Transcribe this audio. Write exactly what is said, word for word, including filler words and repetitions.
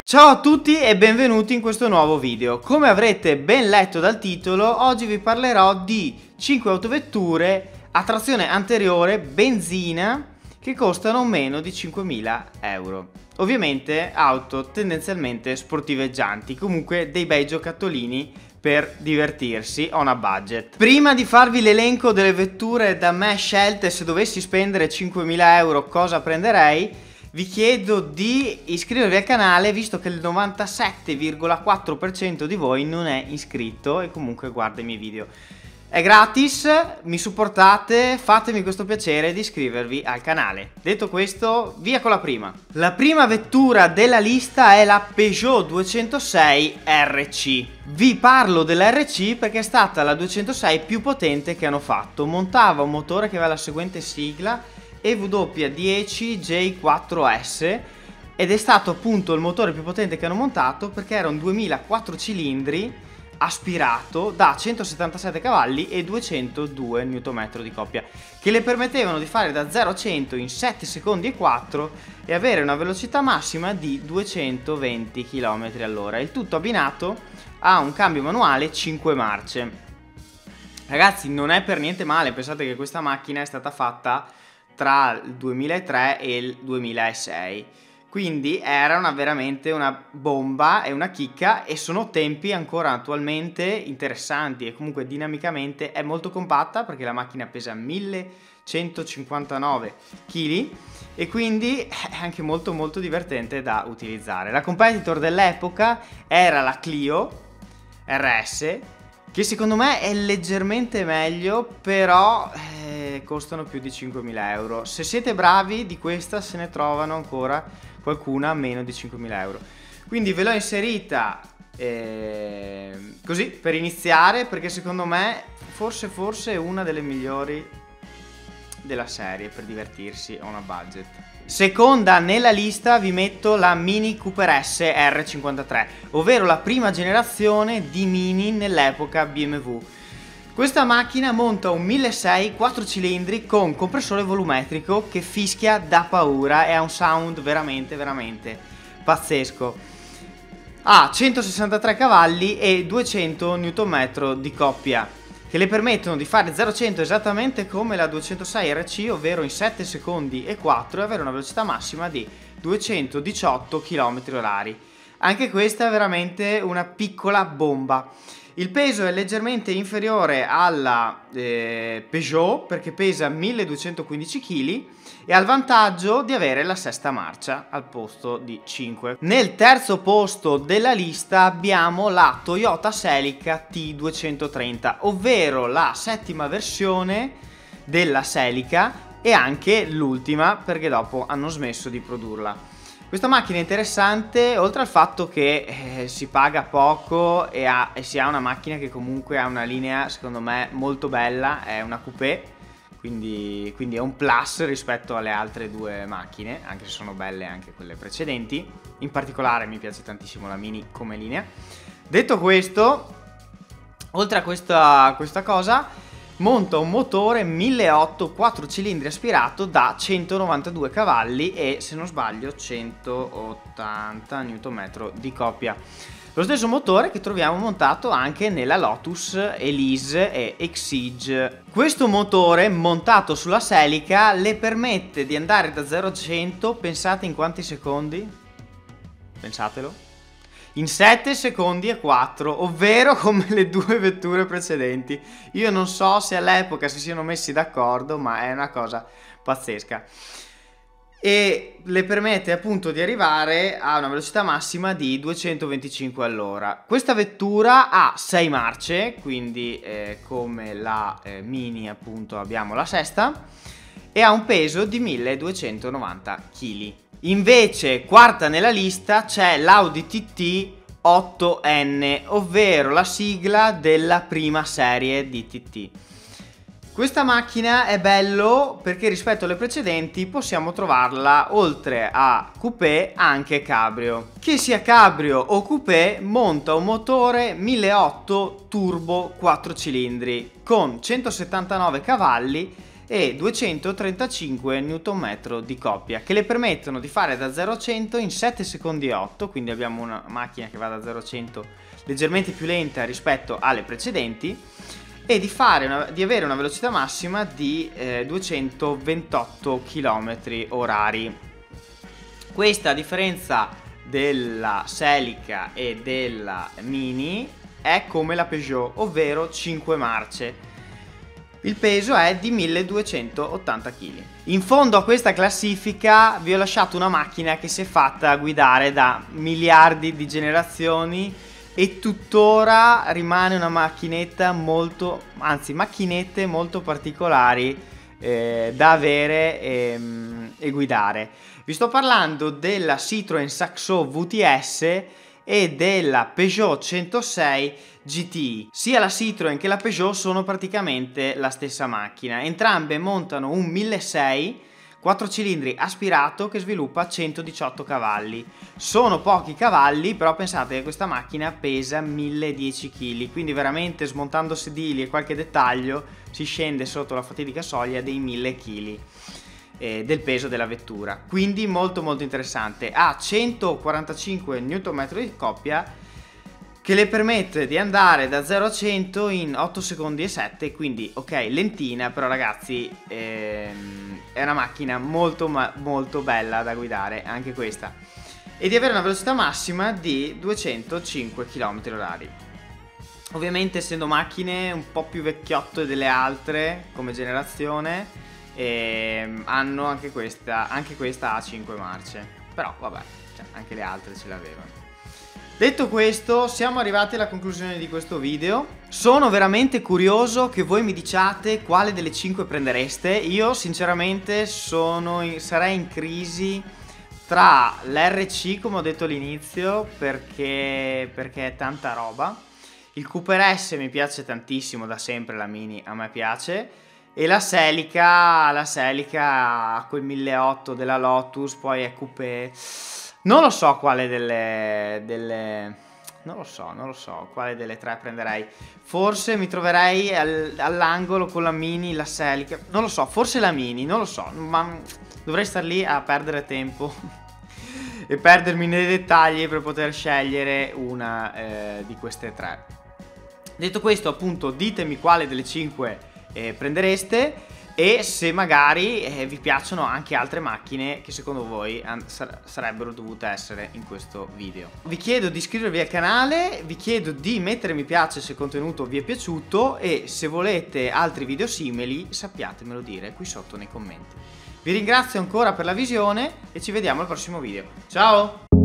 Ciao a tutti e benvenuti in questo nuovo video. Come avrete ben letto dal titolo, oggi vi parlerò di cinque autovetture a trazione anteriore benzina che costano meno di cinquemila euro. Ovviamente auto tendenzialmente sportiveggianti, comunque dei bei giocattolini per divertirsi on a budget. Prima di farvi l'elenco delle vetture da me scelte, se dovessi spendere cinquemila euro cosa prenderei, vi chiedo di iscrivervi al canale, visto che il novantasette virgola quattro per cento di voi non è iscritto e comunque guarda i miei video. È gratis, mi supportate, fatemi questo piacere di iscrivervi al canale. Detto questo, via con la prima. La prima vettura della lista è la Peugeot duecentosei R C. Vi parlo dell'R C perché è stata la duecentosei più potente che hanno fatto. Montava un motore che aveva la seguente sigla E W dieci J quattro S ed è stato appunto il motore più potente che hanno montato perché era un duemila quattro cilindri aspirato da centosettantasette cavalli e duecentodue newton metri di coppia, che le permettevano di fare da zero a cento in sette secondi e quattro e avere una velocità massima di duecentoventi chilometri all'ora, il tutto abbinato a un cambio manuale cinque marce. Ragazzi, non è per niente male, pensate che questa macchina è stata fatta tra il duemilatré e il duemilasei, quindi era una, veramente una bomba e una chicca, e sono tempi ancora attualmente interessanti e comunque dinamicamente è molto compatta perché la macchina pesa millecentocinquantanove chili e quindi è anche molto molto divertente da utilizzare. La competitor dell'epoca era la Clio R S, che secondo me è leggermente meglio, però eh, costano più di cinquemila euro. Se siete bravi, di questa se ne trovano ancora qualcuna a meno di cinquemila euro. Quindi ve l'ho inserita eh, così per iniziare, perché secondo me forse forse è una delle migliori della serie per divertirsi a una budget. Seconda nella lista vi metto la Mini Cooper S R cinquantatré, ovvero la prima generazione di Mini nell'epoca B M W. Questa macchina monta un milleseicento quattro cilindri con compressore volumetrico che fischia da paura e ha un sound veramente veramente pazzesco. Ha centosessantatré cavalli e duecento newton metri di coppia, che le permettono di fare zero a cento esattamente come la duecentosei R C, ovvero in sette secondi e quattro, e avere una velocità massima di duecentodiciotto chilometri orari. Anche questa è veramente una piccola bomba. Il peso è leggermente inferiore alla eh, Peugeot perché pesa milleduecentoquindici chili e ha il vantaggio di avere la sesta marcia al posto di cinque. Nel terzo posto della lista abbiamo la Toyota Celica T duecentotrenta, ovvero la settima versione della Celica e anche l'ultima, perché dopo hanno smesso di produrla. Questa macchina è interessante, oltre al fatto che eh, si paga poco e, ha, e si ha una macchina che comunque ha una linea secondo me molto bella, è una coupé, quindi, quindi è un plus rispetto alle altre due macchine, anche se sono belle anche quelle precedenti. In particolare mi piace tantissimo la Mini come linea. Detto questo, oltre a questa, questa cosa, monta un motore milleottocento quattro cilindri aspirato da centonovantadue cavalli e, se non sbaglio, centottanta newton metri di coppia. Lo stesso motore che troviamo montato anche nella Lotus Elise e Exige. Questo motore montato sulla Celica le permette di andare da zero a cento, pensate in quanti secondi? Pensatelo. In sette secondi e quattro, ovvero come le due vetture precedenti. Io non so se all'epoca si siano messi d'accordo, ma è una cosa pazzesca. E le permette appunto di arrivare a una velocità massima di duecentoventicinque all'ora. Questa vettura ha sei marce, quindi eh, come la eh, Mini appunto abbiamo la sesta, e ha un peso di milleduecentonovanta chili. Invece, quarta nella lista, c'è l'Audi T T otto N, ovvero la sigla della prima serie di T T. Questa macchina è bello perché rispetto alle precedenti possiamo trovarla, oltre a coupé, anche cabrio. Che sia cabrio o coupé, monta un motore milleottocento turbo quattro cilindri con centosettantanove cavalli e duecentotrentacinque newton metri di coppia, che le permettono di fare da zero a cento in sette secondi e otto, quindi abbiamo una macchina che va da zero a cento leggermente più lenta rispetto alle precedenti, e di, fare una, di avere una velocità massima di eh, duecentoventotto chilometri orari. Questa, a differenza della Celica e della Mini, è come la Peugeot, ovvero cinque marce. Il peso è di milleduecentottanta chili. In fondo a questa classifica vi ho lasciato una macchina che si è fatta guidare da miliardi di generazioni e tuttora rimane una macchinetta molto, anzi macchinette molto particolari eh, da avere e, e guidare. Vi sto parlando della Citroën Saxo V T S e della Peugeot centosei G T I. Sia la Citroën che la Peugeot sono praticamente la stessa macchina. Entrambe montano un milleseicento quattro cilindri aspirato che sviluppa centodiciotto cavalli. Sono pochi cavalli, però pensate che questa macchina pesa milledieci chili, quindi veramente smontando sedili e qualche dettaglio si scende sotto la fatidica soglia dei mille chili. Eh, del peso della vettura, quindi molto molto interessante. Ha centoquarantacinque newton metri di coppia che le permette di andare da zero a cento in otto secondi e sette, quindi ok, lentina, però ragazzi ehm, è una macchina molto ma molto bella da guidare anche questa, e di avere una velocità massima di duecentocinque chilometri orari. Ovviamente, essendo macchine un po' più vecchiotte delle altre come generazione, e hanno anche questa, anche questa ha cinque marce, però vabbè, cioè, anche le altre ce l'avevano. Detto questo, siamo arrivati alla conclusione di questo video. Sono veramente curioso che voi mi diciate quale delle cinque prendereste. Io sinceramente sono in, sarei in crisi tra l'R C, come ho detto all'inizio, perché, perché è tanta roba. Il Cooper S mi piace tantissimo da sempre, la Mini a me piace. E la Celica, la Celica ha quel milleottocento della Lotus, poi è coupé. Non lo so quale delle, delle... Non lo so, non lo so quale delle tre prenderei. Forse mi troverei al, all'angolo con la Mini, la Celica. Non lo so, forse la Mini, non lo so. Ma dovrei star lì a perdere tempo e perdermi nei dettagli per poter scegliere una eh, di queste tre. Detto questo, appunto, ditemi quale delle cinque Eh, prendereste, e se magari eh, vi piacciono anche altre macchine che secondo voi sar sarebbero dovute essere in questo video. Vi chiedo di iscrivervi al canale, vi chiedo di mettere mi piace se il contenuto vi è piaciuto, e se volete altri video simili sappiatemelo dire qui sotto nei commenti. Vi ringrazio ancora per la visione e ci vediamo al prossimo video. Ciao!